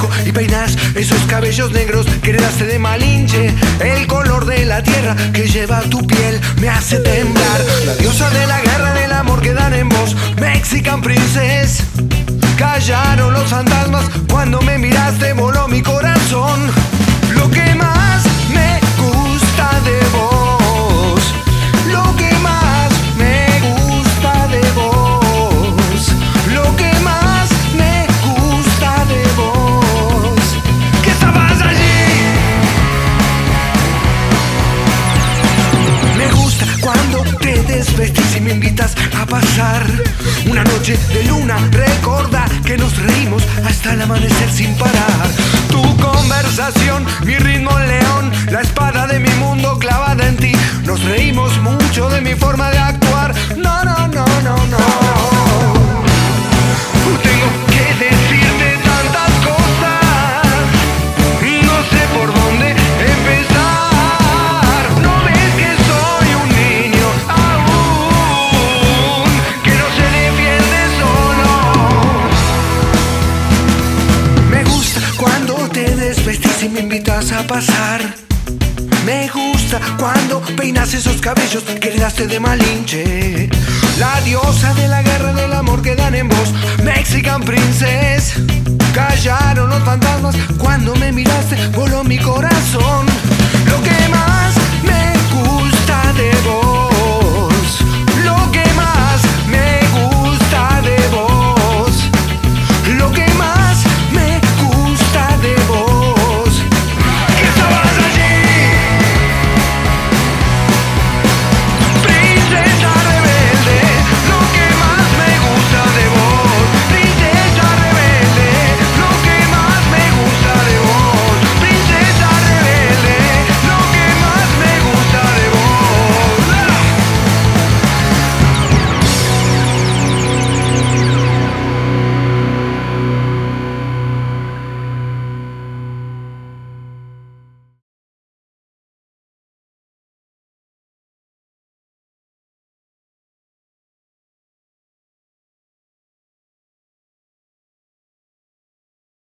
espejo y peinas esos cabellos negros que heredaste de Malinche. El color de la tierra que lleva tu piel me hace temblar. La diosa de la guerra, del amor que dan en vos, Mexican Princess. Callaron los fantasmas cuando me miraste, voló mi corazón. Lo que más me gusta de vos, lo que más me gusta de vos, lo que más me gusta de vos, que estabas allí. Me gusta cuando te desvestís y me invitas a pasar una noche de luna. Recuerda que nos reímos hasta el amanecer sin parar. Tu conversación, mi ritmo león, la espada de mi mundo clavada en ti. Nos reímos mucho de mi forma de actuar. No, no, no, no, no. Tengo que decirte tantas cosas, no sé por dónde empezar. No ves que soy un niño aún, que no se defiende solo. Me gusta cuando te desvestís y me invitas a pasar. Me gusta cuando peinas esos cabellos que heredaste de Malinche. La diosa de la guerra, del amor que dan en vos, Mexican Princess. Callaron los fantasmas cuando me miraste, voló mi corazón. Lo que más